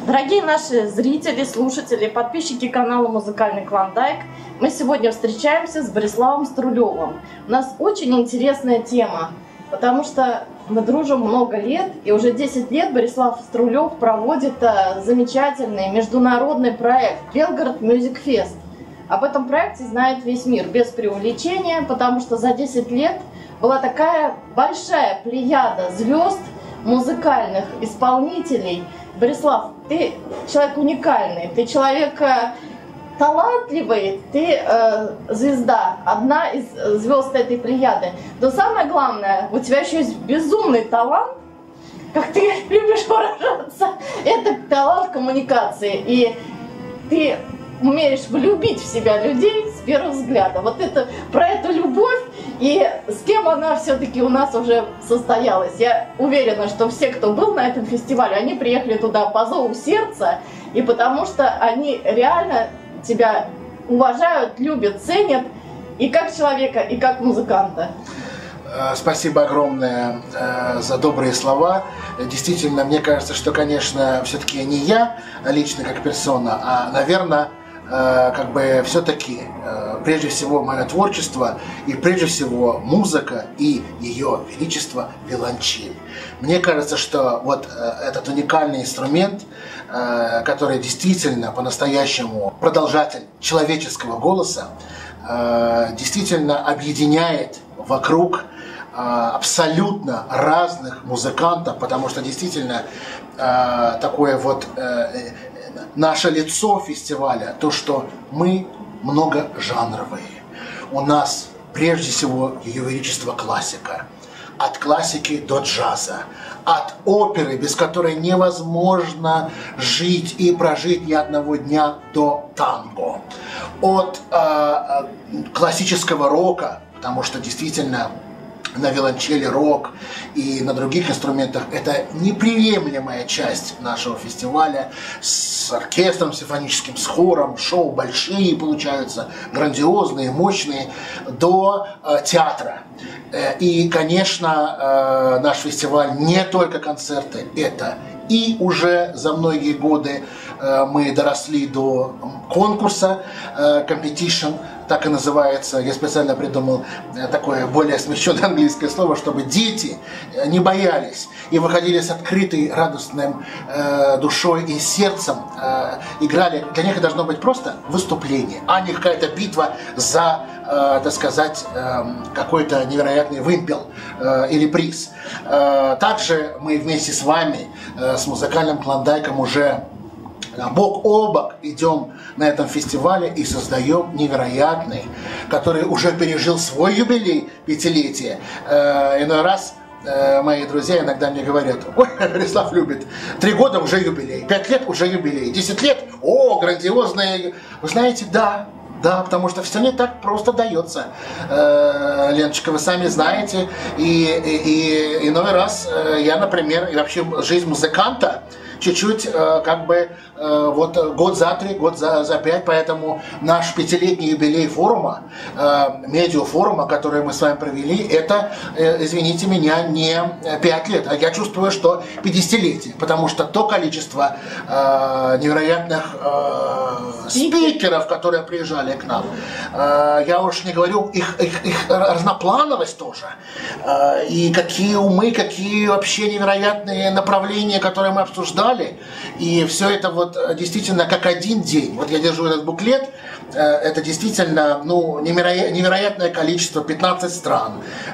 Дорогие наши зрители, слушатели, подписчики канала «Музыкальный Клондайк», мы сегодня встречаемся с Бориславом Струлевым. У нас очень интересная тема, потому что мы дружим много лет, и уже 10 лет Борислав Струлев проводит замечательный международный проект «Белгород Music Fest». Об этом проекте знает весь мир, без преувеличения, потому что за 10 лет была такая большая плеяда звезд, музыкальных исполнителей. Борислав, ты человек уникальный, ты человек талантливый, ты звезда, одна из звезд этой плеяды. Но самое главное, у тебя еще есть безумный талант, как ты любишь выражаться, это талант коммуникации. И ты умеешь влюбить в себя людей с первого взгляда. Вот это про эту любовь и с кем она все-таки у нас уже состоялась. Я уверена, что все, кто был на этом фестивале, они приехали туда по зову сердца, и потому что они реально тебя уважают, любят, ценят и как человека, и как музыканта. Спасибо огромное за добрые слова. Действительно, мне кажется, что, конечно, все-таки не я лично как персона, а, наверное, как бы все-таки прежде всего мое творчество и прежде всего музыка и ее величество виолончель. Мне кажется, что вот этот уникальный инструмент, который действительно по-настоящему продолжатель человеческого голоса, действительно объединяет вокруг абсолютно разных музыкантов, потому что действительно такое вот наше лицо фестиваля, то, что мы многожанровые. У нас прежде всего Ее Величество классика. От классики до джаза. От оперы, без которой невозможно жить и прожить ни одного дня, до танго. От классического рока, потому что действительно на виолончели рок и на других инструментах это неприемлемая часть нашего фестиваля, с оркестром симфоническим, с хором, шоу большие получаются, грандиозные, мощные, до театра. И, конечно, наш фестиваль не только концерты, это и уже за многие годы мы доросли до конкурса, competition, так и называется. Я специально придумал такое более смещенное английское слово, чтобы дети не боялись и выходили с открытой, радостной душой и сердцем, играли. Для них это должно быть просто выступление, а не какая-то битва за, так сказать, какой-то невероятный вымпел или приз. Также мы вместе с вами, с музыкальным Клондайком, уже бок о бок идем на этом фестивале и создаем невероятный, который уже пережил свой юбилей, пятилетие. Иной раз мои друзья иногда мне говорят: ой, Борислав любит, 3 года уже юбилей, 5 лет уже юбилей, 10 лет, о, грандиозные. Вы знаете, да, потому что все не так просто дается, Леночка, вы сами знаете. И иной раз я, например, и вообще жизнь музыканта чуть-чуть как бы вот год за 3, год за 5, поэтому наш 5-летний юбилей форума, медиафорума, который мы с вами провели, это, извините меня, не 5 лет, а я чувствую, что 50-летие, потому что то количество невероятных спикеров, которые приезжали к нам, я уж не говорю их разноплановость тоже, и какие умы, какие вообще невероятные направления, которые мы обсуждали. И все это вот действительно как один день. Вот я держу этот буклет, это действительно невероятное количество, 15 стран,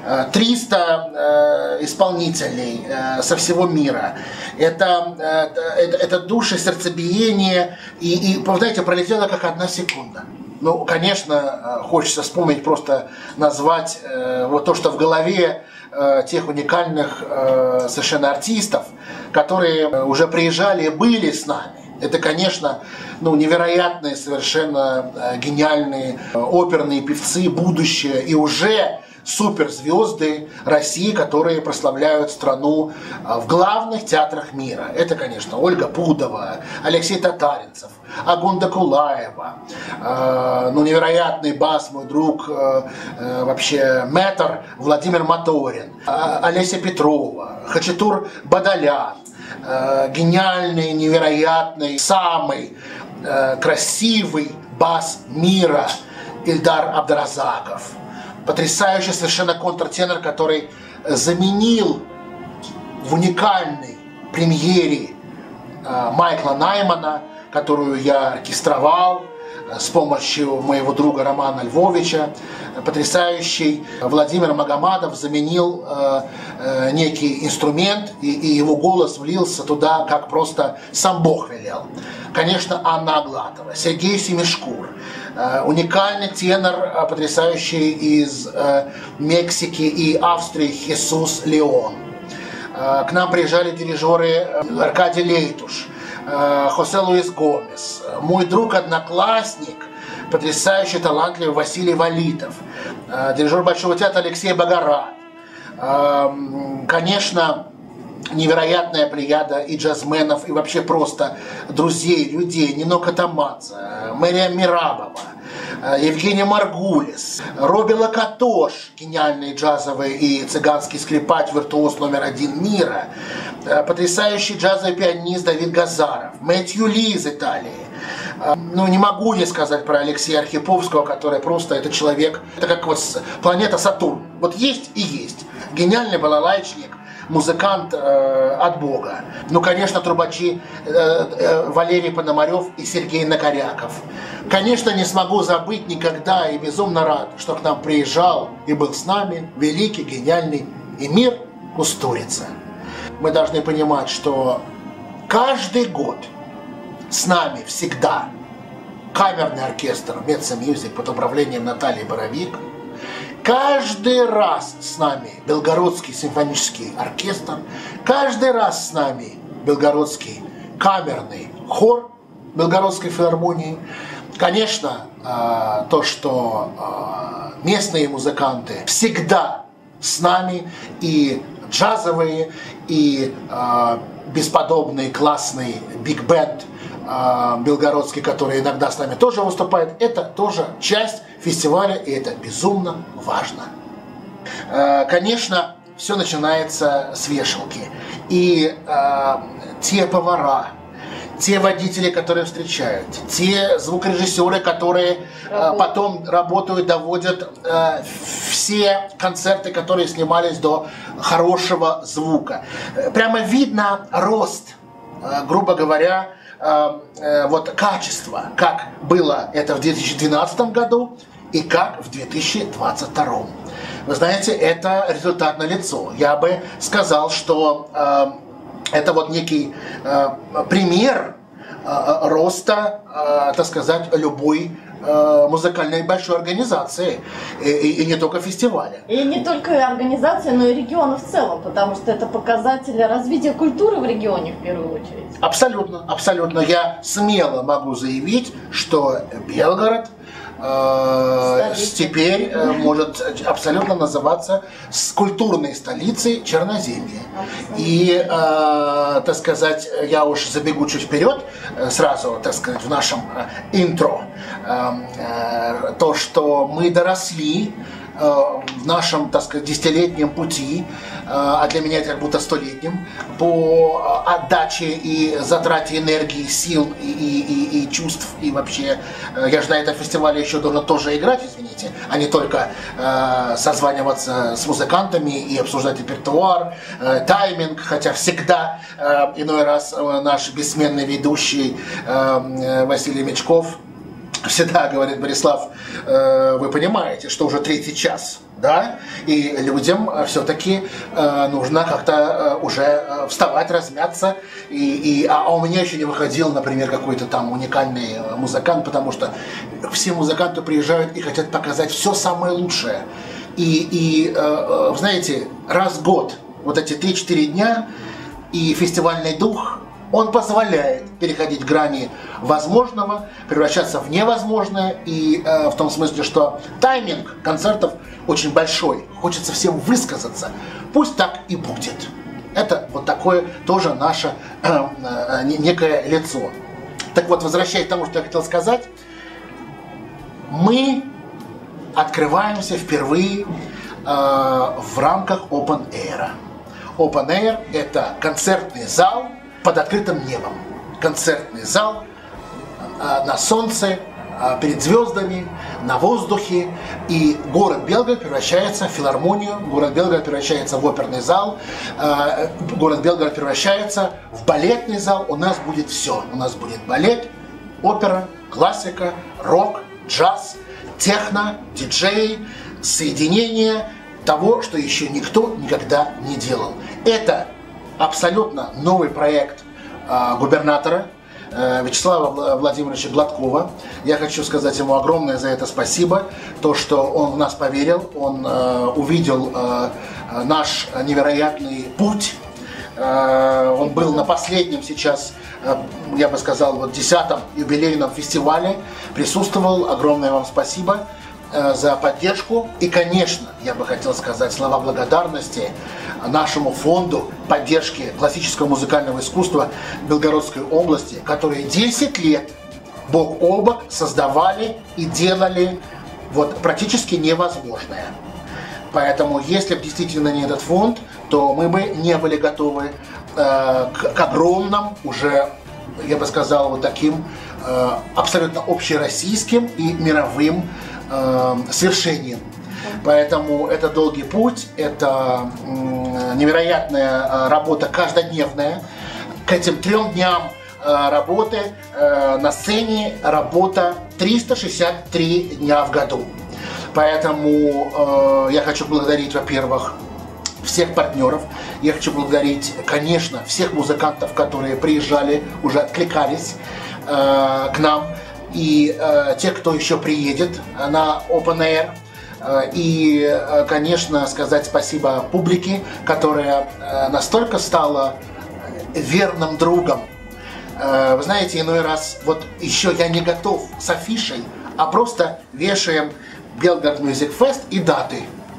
300 исполнителей со всего мира. Это души, сердцебиение, и знаете, пролетела как 1 секунда. Ну, конечно, хочется вспомнить, просто назвать вот то, что в голове тех уникальных совершенно артистов, которые уже приезжали и были с нами. Это, конечно, невероятные, совершенно гениальные оперные певцы, будущее и уже суперзвезды России, которые прославляют страну в главных театрах мира. Это, конечно, Ольга Пудова, Алексей Татаринцев, Агунда Кулаева, невероятный бас, мой друг, вообще мэтр Владимир Моторин, Олеся Петрова, Хачатур Бадалян, гениальный, невероятный, самый красивый бас мира Ильдар Абдразаков. Потрясающий совершенно контртенор, который заменил в уникальной премьере Майкла Наймана, которую я оркестровал с помощью моего друга Романа Львовича. Потрясающий Владимир Магомадов заменил некий инструмент, и его голос влился туда, как просто сам Бог велел. Конечно, Анна Аглатова, Сергей Семишкур, уникальный тенор, потрясающий из Мексики и Австрии Хесус Леон. К нам приезжали дирижеры Аркадий Лейтуш, Хосе Луис Гомес, мой друг-одноклассник, потрясающий талантливый Василий Валитов, дирижер Большого театра Алексей Богорат. Конечно, невероятная плеяда и джазменов, и вообще просто друзей, людей, Нино Катамадзе, Мэриам Мирабова, Евгений Маргулис, Робби Лакатош, гениальный джазовый и цыганский скрипач, виртуоз номер 1 мира, потрясающий джазовый пианист Давид Газаров, Мэтью Ли из Италии. Ну, не могу не сказать про Алексея Архиповского, который просто, это человек, это как вот планета Сатурн. Вот есть и есть. Гениальный балалайчник, музыкант от Бога. Ну, конечно, трубачи Валерий Пономарев и Сергей Накоряков. Конечно, не смогу забыть никогда и безумно рад, что к нам приезжал и был с нами великий, гениальный Эмир Кустурица. Мы должны понимать, что каждый год с нами всегда камерный оркестр Mezzo Music под управлением Натальи Боровик. Каждый раз с нами Белгородский симфонический оркестр. Каждый раз с нами Белгородский камерный хор Белгородской филармонии. Конечно, то, что местные музыканты всегда с нами, и джазовые, и бесподобный классный биг-бенд белгородский, который иногда с нами тоже выступает, это тоже часть фестиваля, и это безумно важно. Конечно, все начинается с вешалки. И те повара, те водители, которые встречают, те звукорежиссеры, которые потом работают, доводят все концерты, которые снимались до хорошего звука. Прямо видно рост, грубо говоря, вот качество, как было это в 2012 году и как в 2022. Вы знаете, это результат налицо. Я бы сказал, что это вот некий пример роста, так сказать, любой музыкальной большой организации, и не только фестиваля. И не только организации, но и региона в целом, потому что это показатель развития культуры в регионе в первую очередь. Абсолютно, абсолютно. Я смело могу заявить, что Белгород теперь может абсолютно называться культурной столицей Черноземья. И, так сказать, я уж забегу чуть вперед, сразу, так сказать, в нашем интро, то, что мы доросли в нашем, так сказать, десятилетнем пути, а для меня это как будто столетнем, по отдаче и затрате энергии, сил и чувств, и вообще, я же на этом фестивале еще должен тоже играть, извините, а не только созваниваться с музыкантами и обсуждать репертуар, тайминг, хотя всегда иной раз наш бессменный ведущий Василий Мечков всегда говорит: Борислав, вы понимаете, что уже 3-й час, да? И людям все-таки нужно как-то уже вставать, размяться. А у меня еще не выходил, например, какой-то там уникальный музыкант, потому что все музыканты приезжают и хотят показать все самое лучшее. Вы знаете, раз в год, вот эти 3-4 дня, и фестивальный дух, он позволяет переходить грани возможного, превращаться в невозможное, и в том смысле, что тайминг концертов очень большой, хочется всем высказаться, пусть так и будет. Это вот такое тоже наше некое лицо. Так вот, возвращаясь к тому, что я хотел сказать, мы открываемся впервые в рамках Open Air. Open Air – это концертный зал, под открытым небом. Концертный зал на солнце, перед звездами, на воздухе, и город Белгород превращается в филармонию, город Белгород превращается в оперный зал, город Белгород превращается в балетный зал. У нас будет все. У нас будет балет, опера, классика, рок, джаз, техно, диджей, соединение того, что еще никто никогда не делал. Это абсолютно новый проект губернатора Вячеслава Владимировича Гладкова. Я хочу сказать ему огромное за это спасибо. То, что он в нас поверил, он увидел наш невероятный путь. Он был на последнем сейчас, я бы сказал, 10-м юбилейном фестивале. Присутствовал. Огромное вам спасибо за поддержку. И, конечно, я бы хотел сказать слова благодарности нашему фонду поддержки классического музыкального искусства Белгородской области, которые 10 лет бок о бок создавали и делали практически невозможное. Поэтому, если бы действительно не этот фонд, то мы бы не были готовы к огромным, уже, я бы сказал, таким абсолютно общероссийским и мировым свершением. Поэтому это долгий путь, это невероятная работа каждодневная. К этим 3 дням работы на сцене работа 363 дня в году. Поэтому я хочу благодарить, во-первых, всех партнеров. Я хочу благодарить, конечно, всех музыкантов, которые приезжали, уже откликались к нам. И тех, кто еще приедет на Open Air. И, конечно, сказать спасибо публике, которая настолько стала верным другом. Вы знаете, иной раз, еще я не готов с афишей, а просто вешаем Белгород Music Fest и даты.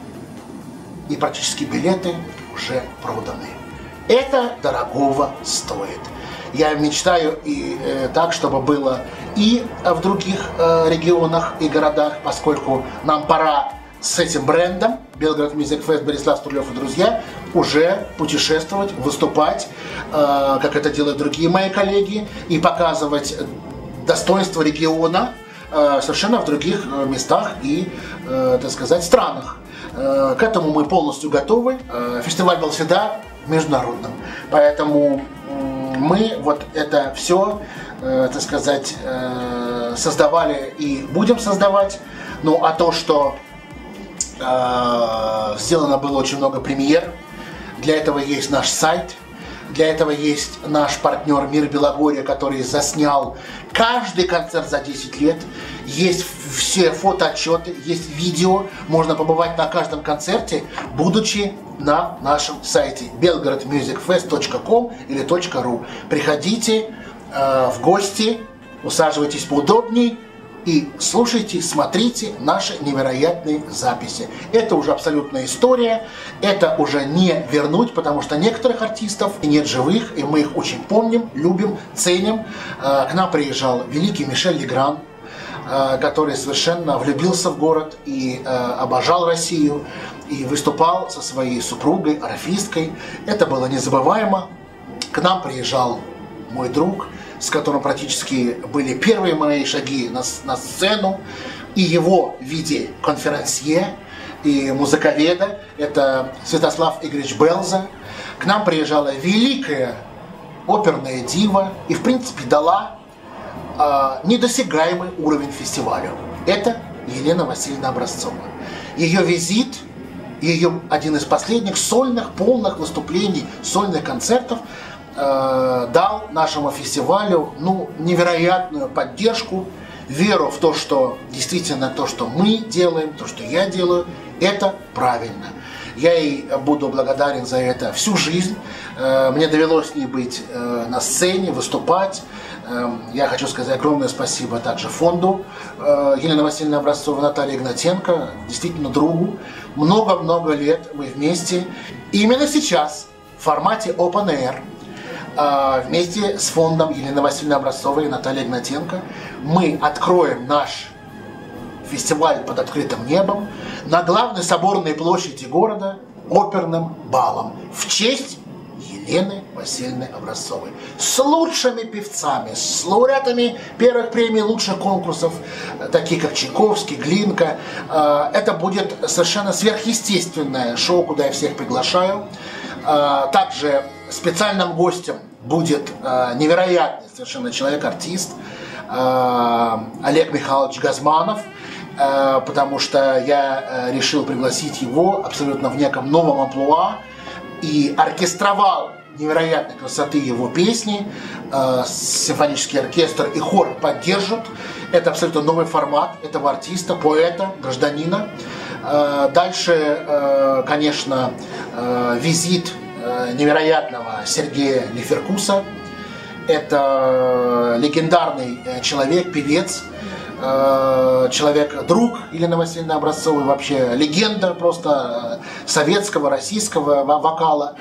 И практически билеты уже проданы. Это дорогого стоит. Я мечтаю и так, чтобы было и в других регионах и городах, поскольку нам пора с этим брендом Белгород Music Fest, Борислав Струлев и друзья уже путешествовать, выступать, как это делают другие мои коллеги, и показывать достоинство региона совершенно в других местах и, так сказать, странах. К этому мы полностью готовы. Фестиваль был всегда международным. Поэтому мы это все, так сказать, создавали и будем создавать. Ну, а то, что сделано было очень много премьер, для этого есть наш сайт, для этого есть наш партнер Мир Белогорья, который заснял каждый концерт за 10 лет. Есть все фотоотчеты, есть видео. Можно побывать на каждом концерте, будучи на нашем сайте belgorodmusicfest.com или .ru. Приходите в гости, усаживайтесь поудобнее и слушайте, смотрите наши невероятные записи. Это уже абсолютная история, это уже не вернуть, потому что некоторых артистов нет живых, и мы их очень помним, любим, ценим. К нам приезжал великий Мишель Легран, который совершенно влюбился в город и обожал Россию, и выступал со своей супругой, орфисткой. Это было незабываемо. К нам приезжал мой друг, с которым практически были первые мои шаги на сцену, и его в виде конферансье и музыковеда, это Святослав Игоревич Белза. К нам приезжала великая оперная дива и, в принципе, дала недосягаемый уровень фестиваля. Это Елена Васильевна Образцова. Ее визит, ее один из последних сольных, полных выступлений, сольных концертов дал нашему фестивалю невероятную поддержку, веру в то, что действительно то, что мы делаем, то, что я делаю, это правильно. Я ей буду благодарен за это всю жизнь. Мне довелось с ней быть на сцене, выступать. Я хочу сказать огромное спасибо также фонду Елены Васильевны Образцовой, Натальи Игнатенко, действительно другу. Много-много лет мы вместе. И именно сейчас в формате Open Air вместе с фондом Елены Васильевны Образцовой и Натальи Игнатенко мы откроем наш фестиваль под открытым небом на главной соборной площади города оперным балом в честь Елены Елены Васильевны Образцовой. С лучшими певцами, с лауреатами первых премий лучших конкурсов, такие как Чайковский, Глинка. Это будет совершенно сверхъестественное шоу, куда я всех приглашаю. Также специальным гостем будет невероятный совершенно человек-артист Олег Михайлович Газманов, потому что я решил пригласить его абсолютно в неком новом амплуа и оркестровал невероятной красоты его песни. Симфонический оркестр и хор поддержат. Это абсолютно новый формат этого артиста, поэта, гражданина. Дальше, конечно, визит невероятного Сергея Леферкуса. Это легендарный человек, певец, человек-друг Елены Васильевны Образцовой, вообще легенда просто советского, российского вокала.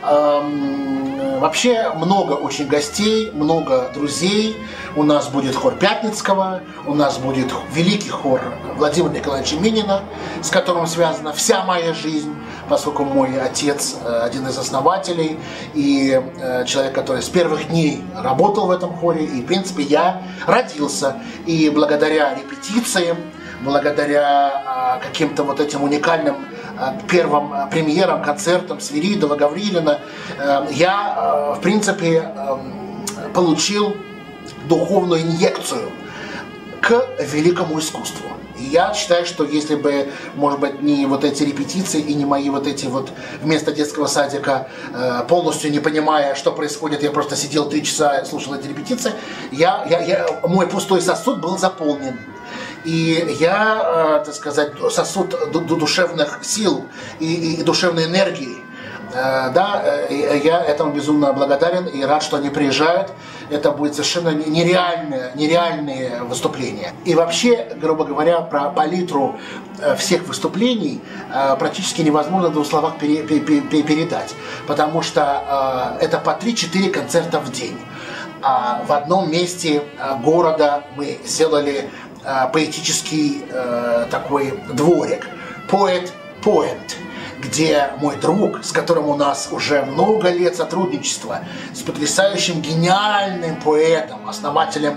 Вообще много очень гостей, много друзей. У нас будет хор Пятницкого, у нас будет великий хор Владимира Николаевича Минина, с которым связана вся моя жизнь, поскольку мой отец один из основателей и человек, который с первых дней работал в этом хоре. И, в принципе, я родился. И благодаря репетициям, благодаря каким-то вот этим уникальным первым премьерам, концертам Свиридова, Гаврилина, я, в принципе, получил духовную инъекцию к великому искусству. И я считаю, что если бы, может быть, не вот эти репетиции и не мои вот эти вот вместо детского садика, полностью не понимая, что происходит, я просто сидел 3 часа, слушал эти репетиции, мой пустой сосуд был заполнен. И я, так сказать, сосуд душевных сил и душевной энергии. Да, я этому безумно благодарен и рад, что они приезжают. Это будет совершенно нереальные выступления. И вообще, грубо говоря, про палитру всех выступлений практически невозможно в 2 словах передать. Потому что это по 3-4 концерта в день. А в одном месте города мы сделали поэтический такой дворик. Poet, где мой друг, с которым у нас уже много лет сотрудничества, с потрясающим гениальным поэтом, основателем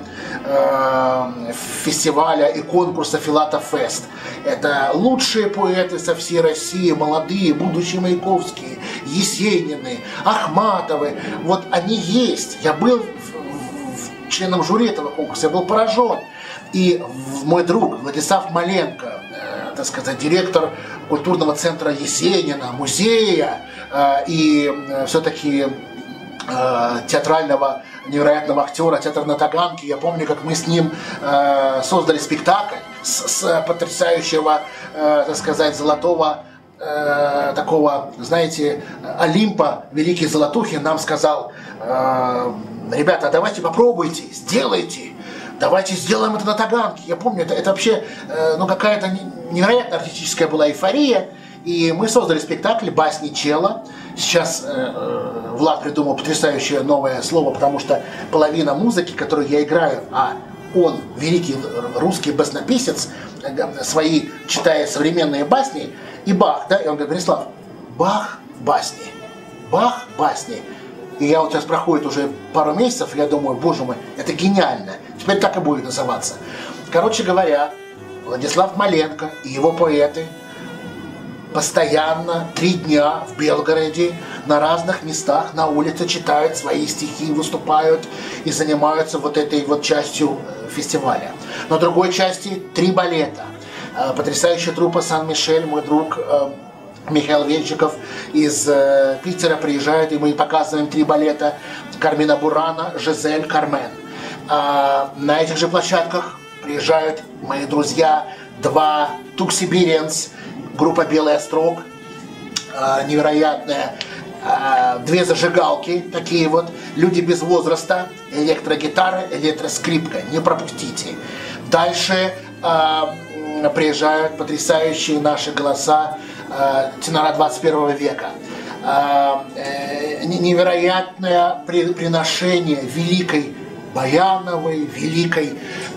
фестиваля и конкурса Филатов Фест. Это лучшие поэты со всей России, молодые, будущие Маяковские, Есенины, Ахматовы. Вот они есть. Я был членом жюри этого конкурса, я был поражен. И мой друг Владислав Маленко, так сказать, директор культурного центра Есенина, музея и все-таки театрального невероятного актера театра на Таганке. Я помню, как мы с ним создали спектакль с потрясающего, так сказать, золотого такого, знаете, Олимпа, великий Золотухин нам сказал: ребята, давайте попробуйте, сделайте. Давайте сделаем это на Таганке. Я помню, это вообще какая-то невероятно артистическая была эйфория. И мы создали спектакль «Басни Чела». Сейчас Влад придумал потрясающее новое слово, потому что половина музыки, которую я играю, а он, великий русский баснописец, свои читает современные басни, и Бах, да, и он говорит: Борислав, Бах басни, Бах басни. И я вот сейчас проходит уже пару месяцев, и я думаю, боже мой, это гениально. Теперь так и будет называться. Короче говоря, Владислав Маленко и его поэты постоянно 3 дня в Белгороде на разных местах на улице читают свои стихи, выступают и занимаются вот этой вот частью фестиваля. На другой части 3 балета. Потрясающая труппа Сан-Мишель, мой друг Михаил Венчиков из Питера приезжает, и мы показываем 3 балета: Кармина Бурана, Жизель, Кармен. На этих же площадках приезжают мои друзья 2 Туксибириенс, группа «Белый острог», невероятная, 2 зажигалки, такие вот, люди без возраста, электрогитара, электроскрипка, не пропустите. Дальше приезжают потрясающие наши голоса, тенора 21 века. Невероятное приношение великой Баяновой, великой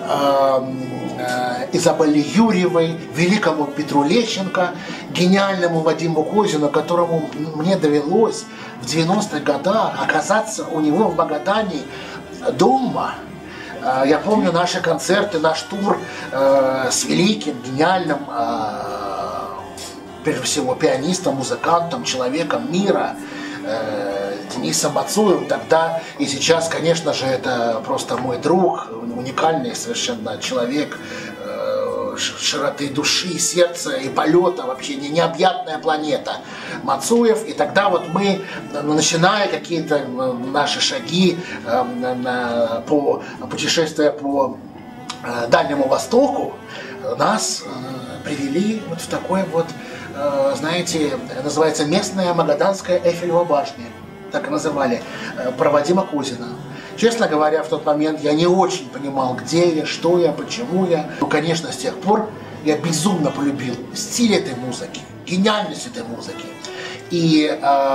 Изабелле Юрьевой, великому Петру Лещенко, гениальному Вадиму Козину, которому мне довелось в 90-х годах оказаться у него в Магадане дома. Я помню наши концерты, наш тур с великим, гениальным, прежде всего, пианистом, музыкантом, человеком мира, Денисом Мацуевым тогда и сейчас, конечно же, это просто мой друг, уникальный совершенно человек, широты души, сердца и полета, вообще необъятная планета Мацуев. И тогда вот мы, начиная какие-то наши шаги по путешествия по Дальнему Востоку, нас привели вот в такой вот, знаете, называется местная Магаданская Эйфелева башня, так и называли, про Вадима Козина. Честно говоря, в тот момент я не очень понимал, где я, что я, почему я. Ну, конечно, с тех пор я безумно полюбил стиль этой музыки, гениальность этой музыки. И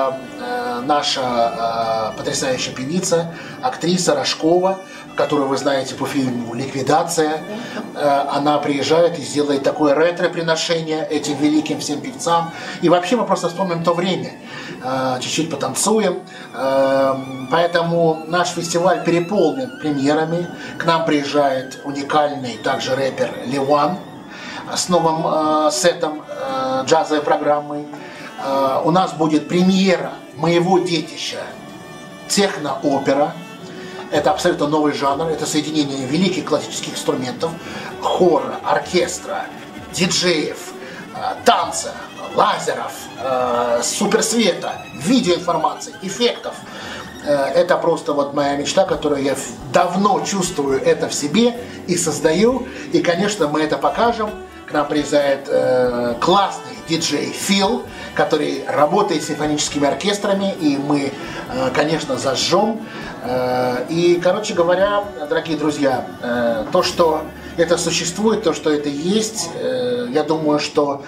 наша потрясающая певица, актриса Рожкова, которую вы знаете по фильму «Ликвидация», она приезжает и сделает такое ретро-приношение этим великим всем певцам. И вообще мы просто вспомним то время, чуть-чуть потанцуем. Поэтому наш фестиваль переполнен премьерами. К нам приезжает уникальный также рэпер Ливан с новым сетом джазовой программы. У нас будет премьера моего детища техно-опера. Это абсолютно новый жанр, это соединение великих классических инструментов, хора, оркестра, диджеев, танца, лазеров, суперсвета, видеоинформации, эффектов. Это просто вот моя мечта, которую я давно чувствую это в себе и создаю. И, конечно, мы это покажем. К нам приезжает классный диджей Фил, который работает с симфоническими оркестрами, и мы, конечно, зажжем. И, короче говоря, дорогие друзья, то, что это существует, то, что это есть, я думаю, что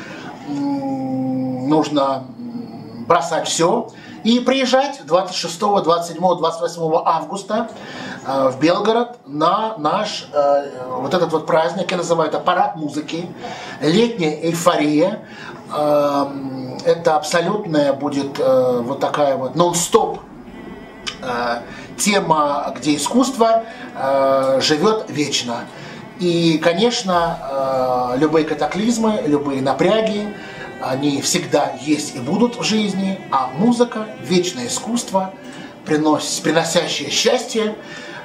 нужно бросать все и приезжать 26, 27, 28 августа в Белгород на наш вот этот вот праздник, я называю это парад музыки, летняя эйфория. Это абсолютная будет вот такая вот нон-стоп тема, где искусство живет вечно. И, конечно, любые катаклизмы, любые напряги, они всегда есть и будут в жизни, а музыка, вечное искусство, приносящее счастье,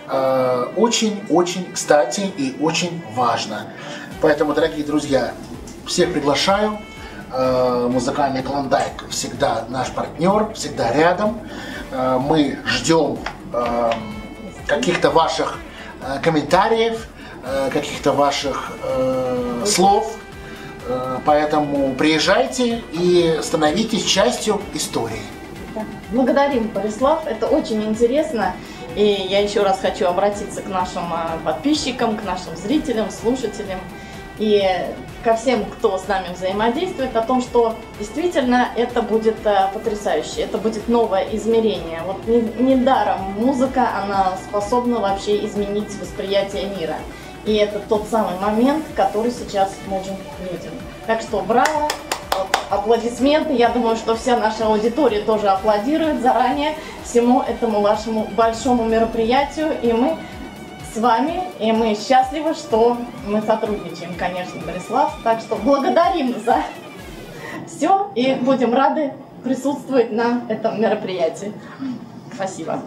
очень-очень кстати и очень важно. Поэтому, дорогие друзья, всех приглашаю. Музыкальный Клондайк всегда наш партнер, всегда рядом. Мы ждем каких-то ваших комментариев, каких-то ваших слов. Поэтому приезжайте и становитесь частью истории. Благодарим, Борислав, это очень интересно. И я еще раз хочу обратиться к нашим подписчикам, к нашим зрителям, слушателям и ко всем, кто с нами взаимодействует, о том, что действительно это будет потрясающе, это будет новое измерение. Вот недаром музыка, она способна вообще изменить восприятие мира. И это тот самый момент, который сейчас нужен людям. Так что браво, аплодисменты. Я думаю, что вся наша аудитория тоже аплодирует заранее всему этому вашему большому мероприятию. И мы с вами, и мы счастливы, что мы сотрудничаем, конечно, Борислав. Так что благодарим за все и будем рады присутствовать на этом мероприятии. Спасибо.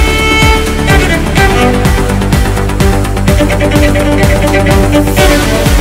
We'll be right back.